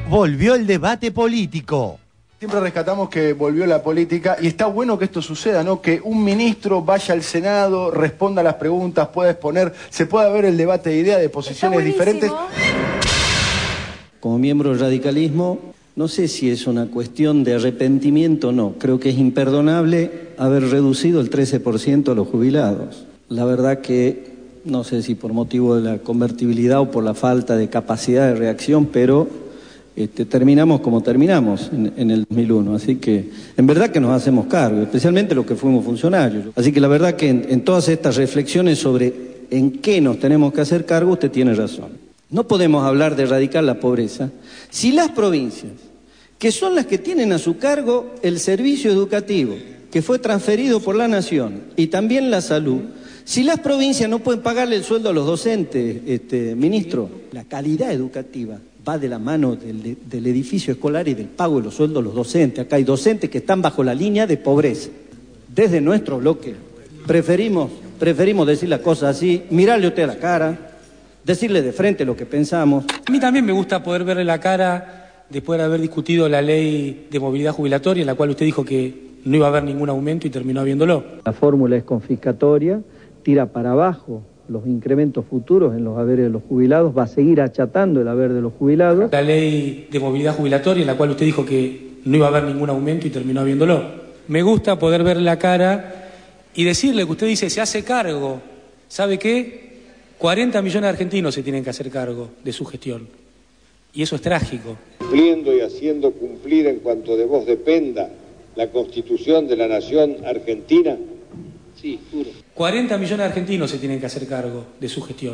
Volvió el debate político. Siempre rescatamos que volvió la política y está bueno que esto suceda, ¿no? Que un ministro vaya al Senado, responda a las preguntas, pueda exponer, se pueda ver el debate de ideas, de posiciones diferentes. Como miembro del radicalismo, no sé si es una cuestión de arrepentimiento o no. Creo que es imperdonable haber reducido el 13% a los jubilados. La verdad que no sé si por motivo de la convertibilidad o por la falta de capacidad de reacción, pero terminamos como terminamos en el 2001. Así que en verdad que nos hacemos cargo, especialmente los que fuimos funcionarios. Así que la verdad que en todas estas reflexiones sobre en qué nos tenemos que hacer cargo, usted tiene razón. No podemos hablar de erradicar la pobreza si las provincias, que son las que tienen a su cargo el servicio educativo, que fue transferido por la Nación, y también la salud, si las provincias no pueden pagarle el sueldo a los docentes, ministro, la calidad educativa va de la mano del edificio escolar y del pago de los sueldos a los docentes. Acá hay docentes que están bajo la línea de pobreza. Desde nuestro bloque preferimos decir las cosas así, mirarle a usted a la cara, decirle de frente lo que pensamos. A mí también me gusta poder verle la cara después de haber discutido la ley de movilidad jubilatoria, en la cual usted dijo que no iba a haber ningún aumento y terminó habiéndolo. La fórmula es confiscatoria, tira para abajo los incrementos futuros en los haberes de los jubilados, va a seguir achatando el haber de los jubilados. La ley de movilidad jubilatoria, en la cual usted dijo que no iba a haber ningún aumento y terminó habiéndolo. Me gusta poder verle la cara y decirle que usted dice, se hace cargo. ¿Sabe qué? 40 millones de argentinos se tienen que hacer cargo de su gestión. Y eso es trágico. Cumpliendo y haciendo cumplir en cuanto de vos dependa la Constitución de la Nación Argentina. Sí, juro. 40 millones de argentinos se tienen que hacer cargo de su gestión.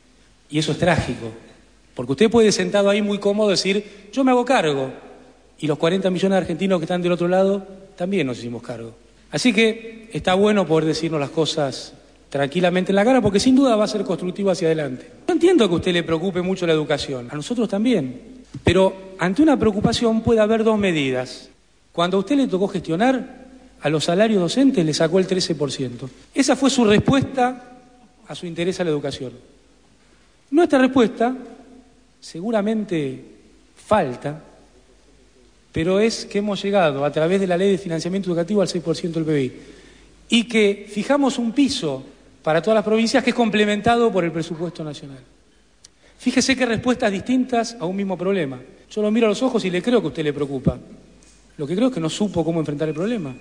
Y eso es trágico. Porque usted puede sentado ahí muy cómodo decir, yo me hago cargo. Y los 40 millones de argentinos que están del otro lado también nos hicimos cargo. Así que está bueno poder decirnos las cosas tranquilamente en la cara, porque sin duda va a ser constructivo hacia adelante. Yo entiendo que a usted le preocupe mucho la educación, a nosotros también. Pero ante una preocupación puede haber dos medidas. Cuando a usted le tocó gestionar, a los salarios docentes le sacó el 13%. Esa fue su respuesta a su interés a la educación. Nuestra respuesta seguramente falta, pero es que hemos llegado a través de la ley de financiamiento educativo al 6% del PBI y que fijamos un piso para todas las provincias que es complementado por el presupuesto nacional. Fíjese qué respuestas distintas a un mismo problema. Yo lo miro a los ojos y le creo que a usted le preocupa. Lo que creo es que no supo cómo enfrentar el problema.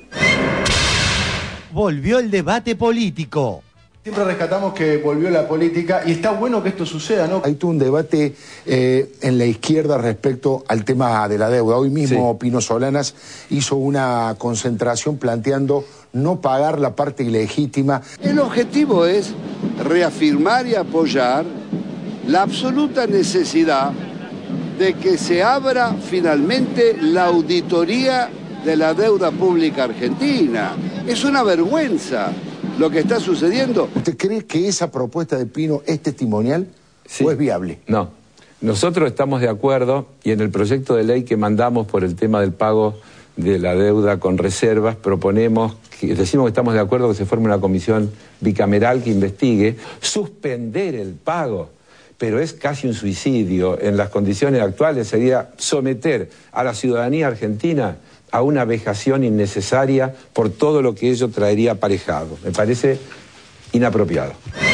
Volvió el debate político. Siempre rescatamos que volvió la política y está bueno que esto suceda, ¿no? Hay todo un debate en la izquierda respecto al tema de la deuda. Hoy mismo sí. Pino Solanas hizo una concentración planteando no pagar la parte ilegítima. El objetivo es reafirmar y apoyar la absoluta necesidad de que se abra finalmente la auditoría de la deuda pública argentina. Es una vergüenza lo que está sucediendo. ¿Usted cree que esa propuesta de Pino es testimonial o es viable? No. Nosotros estamos de acuerdo y en el proyecto de ley que mandamos por el tema del pago de la deuda con reservas decimos que estamos de acuerdo que se forme una comisión bicameral que investigue suspender el pago. Pero es casi un suicidio. En las condiciones actuales sería someter a la ciudadanía argentina a una vejación innecesaria por todo lo que ello traería aparejado. Me parece inapropiado.